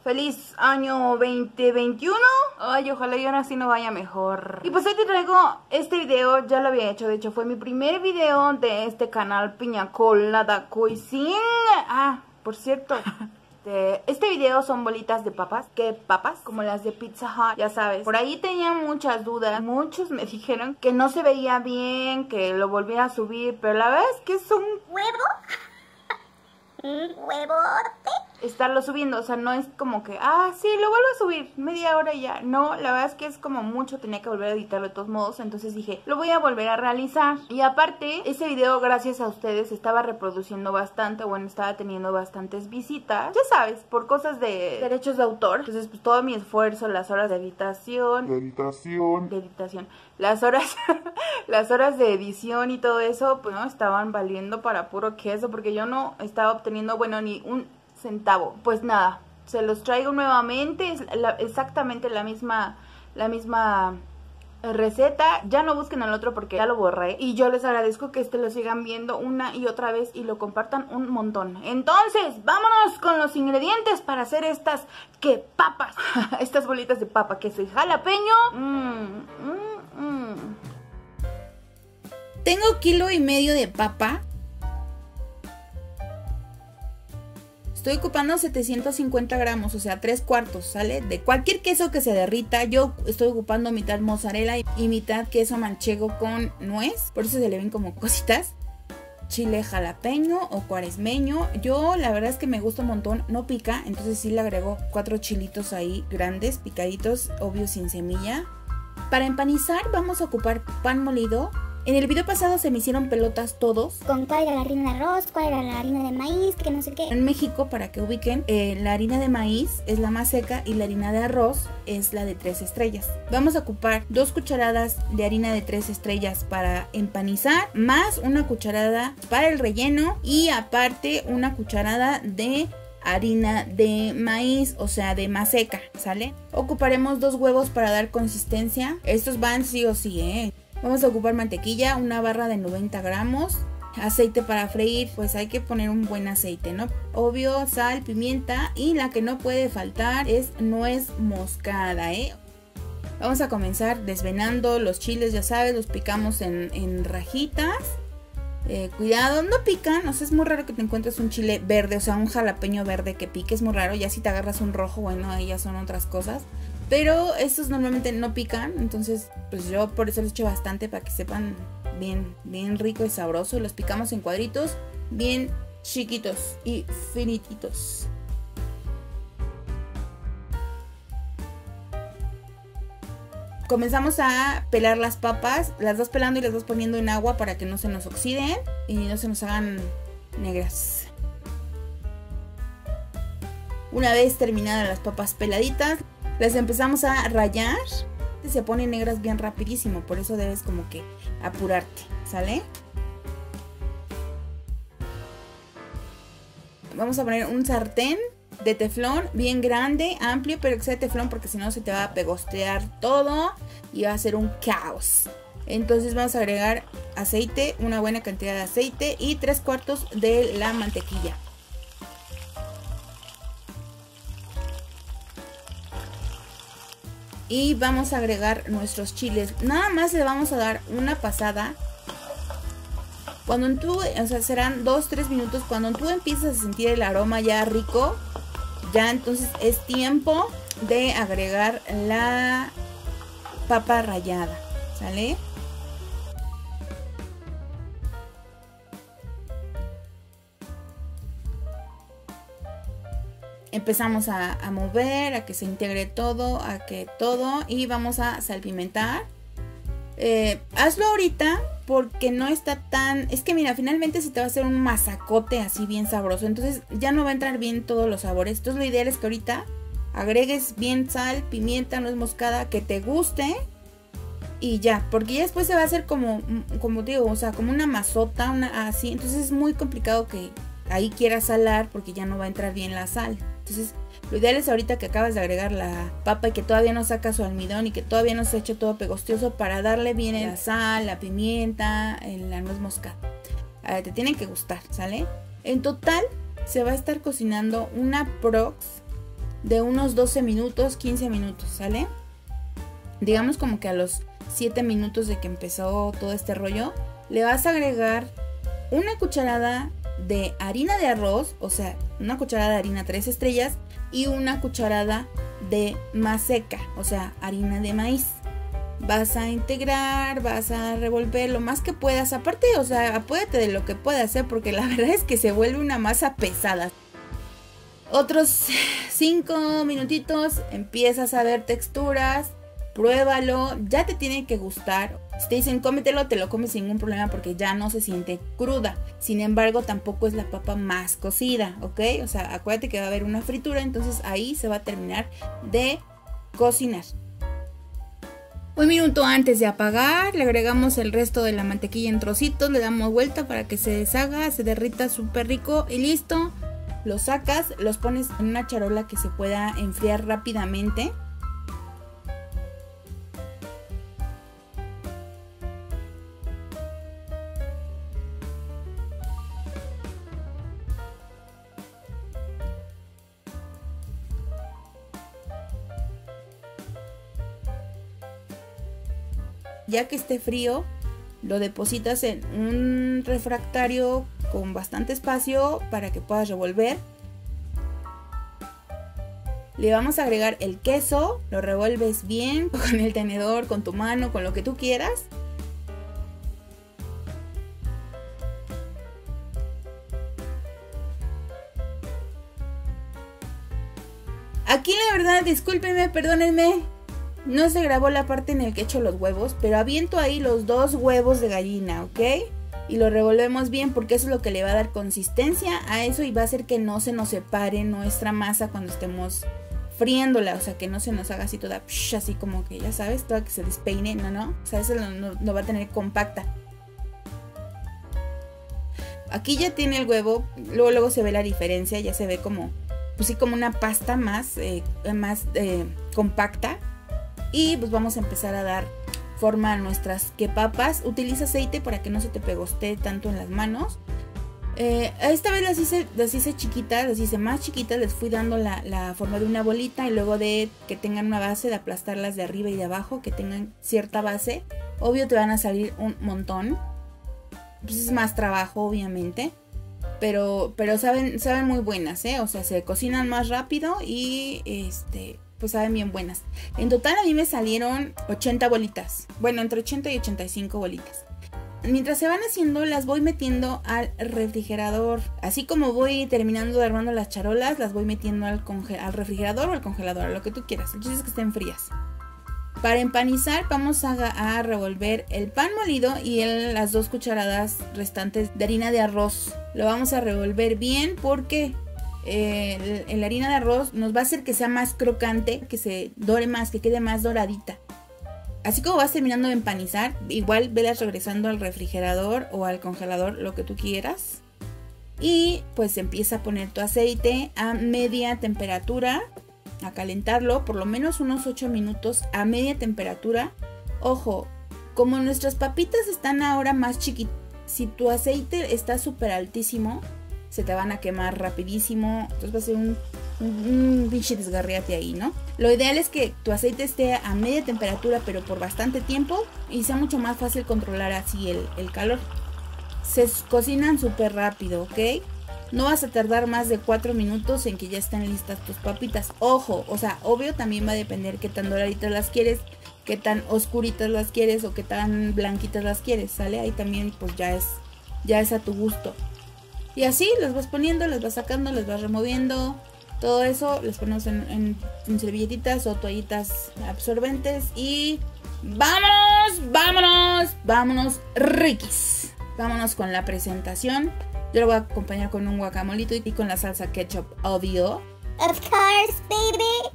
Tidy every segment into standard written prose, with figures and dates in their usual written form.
Feliz año 2021. Ay, ojalá y ahora sí no vaya mejor. Y pues hoy te traigo este video, ya lo había hecho, de hecho fue mi primer video de este canal Piña Colada Cuisine. Ah, por cierto, este video son bolitas de papas. ¿Qué papas? Como las de Pizza Hut, ya sabes. Por ahí tenía muchas dudas. Muchos me dijeron que no se veía bien, que lo volviera a subir, pero la verdad es que es un huevo. Un huevote. Estarlo subiendo, o sea, no es como que, ah, sí, lo vuelvo a subir, media hora y ya. No, la verdad es que es como mucho, tenía que volver a editarlo de todos modos. Entonces dije, lo voy a volver a realizar. Y aparte, ese video, gracias a ustedes, estaba reproduciendo bastante. Bueno, estaba teniendo bastantes visitas, ya sabes, por cosas de derechos de autor. Entonces, pues todo mi esfuerzo, las horas de editación, las horas las horas de edición y todo eso, pues no, estaban valiendo para puro queso, porque yo no estaba obteniendo, bueno, ni un centavo. Pues nada, se los traigo nuevamente, es exactamente la misma receta. Ya no busquen el otro porque ya lo borré. Y yo les agradezco que lo sigan viendo una y otra vez y lo compartan un montón. Entonces, vámonos con los ingredientes para hacer estas papas. Estas bolitas de papa, queso y jalapeño. Tengo 1,5 kilos de papa. Estoy ocupando 750 gramos, o sea, 3/4, ¿sale? De cualquier queso que se derrita. Yo estoy ocupando mitad mozzarella y mitad queso manchego con nuez. Por eso se le ven como cositas. Chile jalapeño o cuaresmeño. Yo la verdad es que me gusta un montón. No pica, entonces sí le agrego 4 chilitos ahí grandes, picaditos, obvio sin semilla. Para empanizar vamos a ocupar pan molido. En el video pasado se me hicieron pelotas todos. ¿Con cuál era la harina de arroz? ¿Cuál era la harina de maíz? Que no sé qué. En México, para que ubiquen, la harina de maíz es la más seca y la harina de arroz es la de 3 estrellas. Vamos a ocupar 2 cucharadas de harina de 3 estrellas para empanizar, más una cucharada para el relleno y aparte una cucharada de harina de maíz, o sea, de más seca, ¿sale? Ocuparemos 2 huevos para dar consistencia. Estos van sí o sí, ¿eh? Vamos a ocupar mantequilla, una barra de 90 gramos. Aceite para freír, pues hay que poner un buen aceite, ¿no? Obvio, sal, pimienta y la que no puede faltar es nuez moscada, ¿eh? Vamos a comenzar desvenando los chiles, ya sabes, los picamos en rajitas. Cuidado, no pican, o sea, es muy raro que te encuentres un chile verde, o sea, un jalapeño verde que pique, es muy raro. Ya si te agarras un rojo, bueno, ahí ya son otras cosas. Pero estos normalmente no pican, entonces pues yo por eso les echo bastante para que sepan bien rico y sabroso. Los picamos en cuadritos bien chiquitos y finititos. Comenzamos a pelar las papas, las vas pelando y las vas poniendo en agua para que no se nos oxiden y no se nos hagan negras. Una vez terminadas las papas peladitas, las empezamos a rallar. Se ponen negras bien rapidísimo, por eso debes como que apurarte, ¿sale? Vamos a poner un sartén de teflón bien grande, amplio, pero que sea de teflón porque si no se te va a pegostear todo y va a ser un caos. Entonces vamos a agregar aceite, una buena cantidad de aceite y 3/4 de la mantequilla. Y vamos a agregar nuestros chiles. Nada más le vamos a dar una pasada. Cuando tú, o sea, serán 2-3 minutos. Cuando tú empiezas a sentir el aroma ya rico, ya entonces es tiempo de agregar la papa rallada, ¿sale? Empezamos a mover, a que se integre todo, y vamos a salpimentar. Hazlo ahorita porque no está tan... Es que mira, finalmente se te va a hacer un masacote así bien sabroso. Entonces ya no va a entrar bien todos los sabores. Entonces lo ideal es que ahorita agregues bien sal, pimienta, nuez moscada, que te guste. Y ya, porque ya después se va a hacer como te digo, o sea, como una masota, así. Entonces es muy complicado que ahí quieras salar porque ya no va a entrar bien la sal. Entonces lo ideal es ahorita que acabas de agregar la papa y que todavía no saca su almidón y que todavía no se ha hecho todo pegostioso, para darle bien la sal, la pimienta, la nuez moscada. Te tienen que gustar, ¿sale? En total se va a estar cocinando una prox de unos 12 minutos, 15 minutos, ¿sale? Digamos como que a los 7 minutos de que empezó todo este rollo, le vas a agregar una cucharada de harina de arroz, o sea, una cucharada de harina 3 estrellas y una cucharada de maseca, o sea, harina de maíz. Vas a integrar, vas a revolver lo más que puedas. Aparte, o sea, apóyate de lo que puedas, porque la verdad es que se vuelve una masa pesada. Otros 5 minutitos, empiezas a ver texturas, pruébalo, ya te tiene que gustar. Si te dicen cómetelo, te lo comes sin ningún problema porque ya no se siente cruda. Sin embargo, tampoco es la papa más cocida, ¿ok? O sea, acuérdate que va a haber una fritura, entonces ahí se va a terminar de cocinar. Un minuto antes de apagar, le agregamos el resto de la mantequilla en trocitos, le damos vuelta para que se deshaga, se derrita súper rico y listo. Los sacas, los pones en una charola que se pueda enfriar rápidamente. Ya que esté frío, lo depositas en un refractario con bastante espacio para que puedas revolver. Le vamos a agregar el queso, lo revuelves bien con el tenedor, con tu mano, con lo que tú quieras. Aquí la verdad, discúlpenme, perdónenme, no se grabó la parte en la que echo los huevos, pero aviento ahí los 2 huevos de gallina, ¿ok? Y lo revolvemos bien porque eso es lo que le va a dar consistencia a eso y va a hacer que no se nos separe nuestra masa cuando estemos friéndola. O sea, que no se nos haga así toda, así como que ya sabes, toda que se despeine, no. O sea, eso no va a tener compacta. Aquí ya tiene el huevo, luego se ve la diferencia, ya se ve como, pues sí, como una pasta más compacta. Y pues vamos a empezar a dar forma a nuestras quepapas. Utiliza aceite para que no se te pegostee tanto en las manos. Esta vez las hice chiquitas, las hice más chiquitas. Les fui dando la forma de una bolita y luego de que tengan una base, de aplastarlas de arriba y de abajo, que tengan cierta base. Obvio te van a salir un montón. Pues es más trabajo, obviamente. Pero saben muy buenas, O sea, se cocinan más rápido y pues saben bien buenas. En total a mí me salieron 80 bolitas. Bueno, entre 80 y 85 bolitas. Mientras se van haciendo, las voy metiendo al refrigerador. Así como voy terminando de armando las charolas, las voy metiendo al refrigerador o al congelador, a lo que tú quieras. El chiste es que estén frías. Para empanizar vamos a revolver el pan molido y las 2 cucharadas restantes de harina de arroz. Lo vamos a revolver bien porque la harina de arroz nos va a hacer que sea más crocante, que se dore más, que quede más doradita. Así como vas terminando de empanizar, igual velas regresando al refrigerador o al congelador, lo que tú quieras. Y pues empieza a poner tu aceite a media temperatura, a calentarlo por lo menos unos 8 minutos a media temperatura. Ojo, como nuestras papitas están ahora más chiquitas, si tu aceite está súper altísimo, se te van a quemar rapidísimo. Entonces va a ser un pinche desgarriate ahí, ¿no? Lo ideal es que tu aceite esté a media temperatura, pero por bastante tiempo, y sea mucho más fácil controlar así el calor. Se cocinan súper rápido, ¿ok? No vas a tardar más de 4 minutos en que ya estén listas tus papitas. Ojo, o sea, obvio también va a depender qué tan doraditas las quieres, qué tan oscuritas las quieres o qué tan blanquitas las quieres, ¿sale? Ahí también pues ya es a tu gusto. Y así las vas poniendo, las vas sacando, las vas removiendo. Todo eso les ponemos en servilletitas o toallitas absorbentes. Y vámonos, riquis. Vámonos con la presentación. Yo lo voy a acompañar con un guacamolito y con la salsa ketchup, obvio. Of course, baby.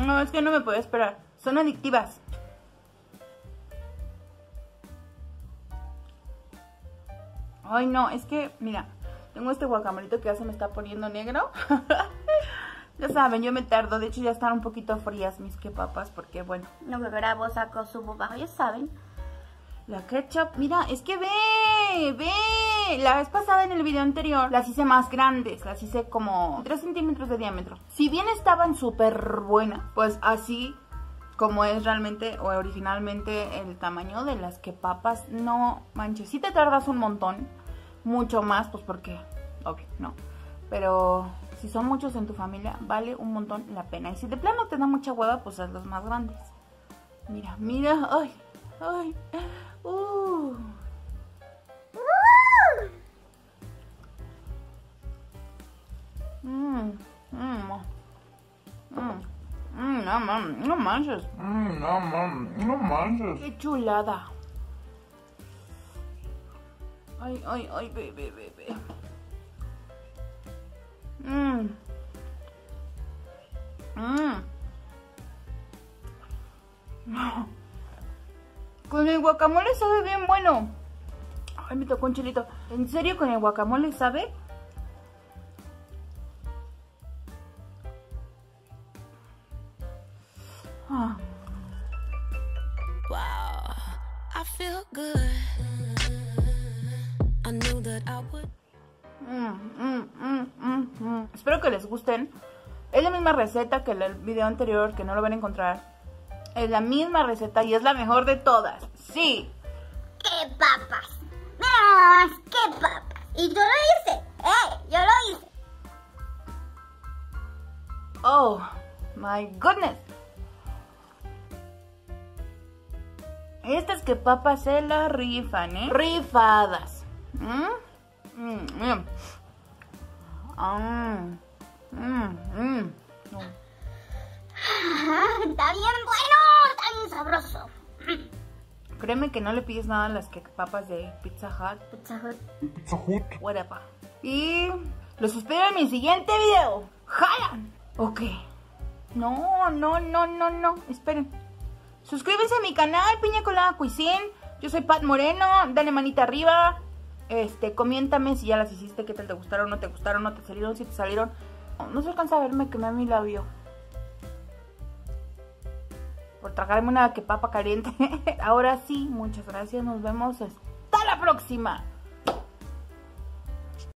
No, es que no me puedo esperar. Son adictivas. Ay, no, es que, mira, tengo este guacamolito que ya se me está poniendo negro. Ya saben, yo me tardo. De hecho, ya están un poquito frías mis papas porque, bueno, No me grabo, saco, subo, bajo, ya saben. la ketchup, mira, es que ve. La vez pasada en el video anterior las hice más grandes, las hice como 3 centímetros de diámetro. Si bien estaban súper buenas, pues así como es realmente o originalmente el tamaño de las papas, no manches. Si te tardas un montón, mucho más, pues porque, obvio, no. Pero si son muchos en tu familia, vale un montón la pena. Y si de plano te da mucha hueva, pues haz los más grandes. Mira, mira, ay, ay, no manches. No manches. Qué chulada. Ay, ay, ay, ve. Con el guacamole sabe bien bueno. Ay, me tocó un chilito. ¿En serio con el guacamole sabe? Ah. Wow, I feel good. I knew that I would. Espero que les gusten. Es la misma receta que el video anterior, que no lo van a encontrar. Es la misma receta y es la mejor de todas. Sí. ¡Qué papas! ¡Ah, qué papas! Y yo lo hice, yo lo hice. Oh, my goodness. Estas papas se la rifan, ¿eh? Rifadas. Está bien bueno, está bien sabroso. Créeme que no le pides nada a las papas de Pizza Hut. Pizza Hut. Pizza Hut. Whatever. Y los espero en mi siguiente video. ¡Jalan! Ok. No. Esperen. Suscríbanse a mi canal, Piña Colada Cuisine. Yo soy Pat Moreno. Dale manita arriba. Coméntame si ya las hiciste, qué tal te gustaron, no te gustaron, no te salieron, si te salieron. No se alcanza a verme, quemé mi labio por tragarme una papa caliente. Ahora sí, muchas gracias, nos vemos hasta la próxima.